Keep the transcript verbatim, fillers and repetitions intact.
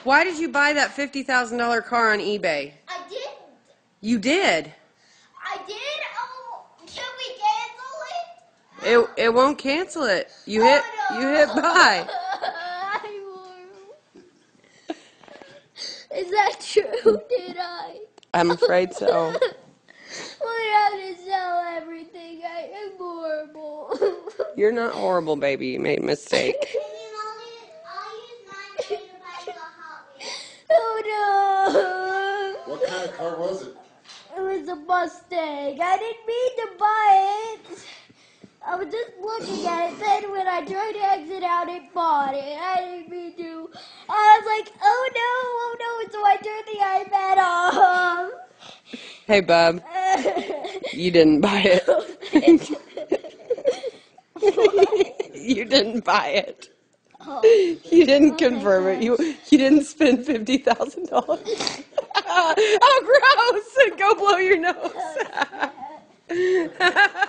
Why did you buy that fifty thousand dollar car on eBay? I didn't. You did. I did. Oh, can we cancel it? It it won't cancel it. You hit oh, no. you hit buy. Is that true? Did I? I'm afraid so. We have to sell everything. I am horrible. You're not horrible, baby. You made a mistake. Oh no! What kind of car was it? It was a Mustang. I didn't mean to buy it. I was just looking at it. Then when I tried to exit out, it bought it. I didn't mean to. I was like, oh no, oh no. So I turned the iPad off. Hey, bub. You didn't buy it. You didn't buy it. Oh, you didn't okay, confirm it. You you didn't spend fifty thousand dollars. Oh, gross! Go blow your nose.